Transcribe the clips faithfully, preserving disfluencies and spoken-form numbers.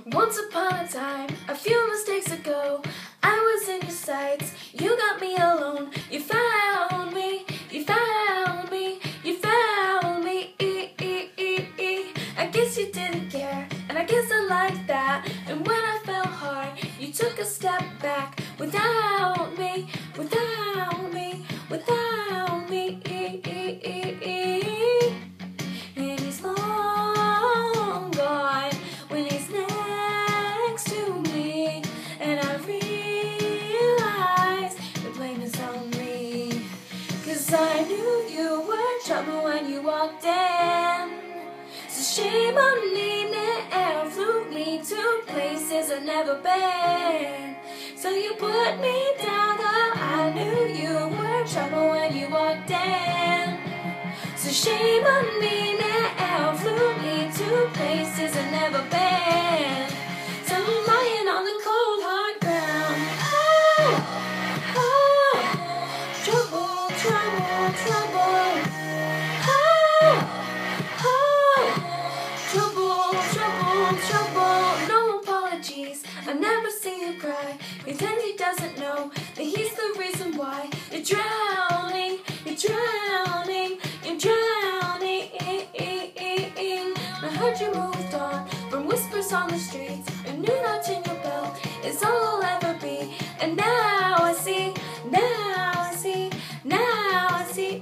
Once upon a time, a few mistakes ago, I was in your sights. You got me alone. You found me. You found me. You found me. E -e -e -e. I guess you didn't care, and I guess I liked that. And when I fell hard, you took a step back without me, without me, without me. E -e -e -e. And he's long gone when he's next to me, and I realize the blame is on me. 'Cause I knew you were trouble when you walked in. So shame on me now, flew me to places I've never been. So you put me down, oh, I knew you were trouble when you walked in. So shame on me now, flew me to places I've never been. So I'm lying on the cold hard ground. Oh, oh, trouble, trouble, trouble. Oh, oh, trouble, trouble, trouble. No apologies, I've never seen you cry. Pretend he doesn't know that he's the reason why you're drowning, you're drowning, you're drowning. I heard you moved on from whispers on the streets. A new notch in your belt is all I'll ever be. And now I see, now I see, now I see.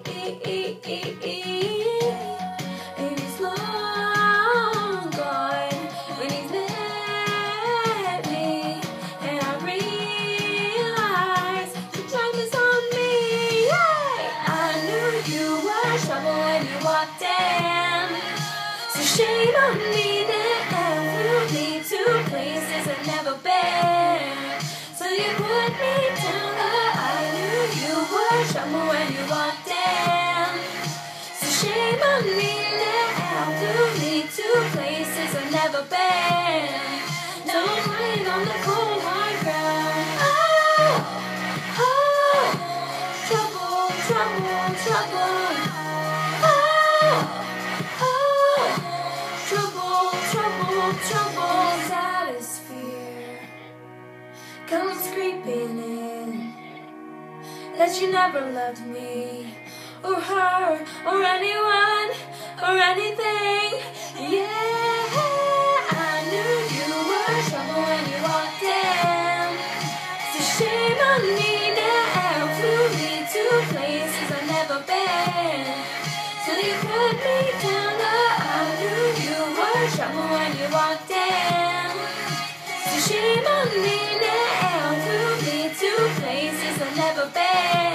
And he's long gone when he's met me, and I realize the time is on me. Yay! I knew you were trouble when you walked in. So shame on me now, flew me to places I've never been. So you put me down, oh, I knew you were trouble when you walked in. So shame on me now, flew me to places I've never been. Now I'm lying on the cold hard ground. Oh, oh, trouble, trouble, trouble. Oh, oh, trouble, trouble, trouble. Saddest fear comes creeping in, that you never loved me, or her, or anyone, or anything. Yeah, I knew you were trouble when you walked in. So shame on me now, flew me to places I've never been. So you put me down, oh, I knew you were trouble when you walked in. So shame on me now, flew me to places I've never been.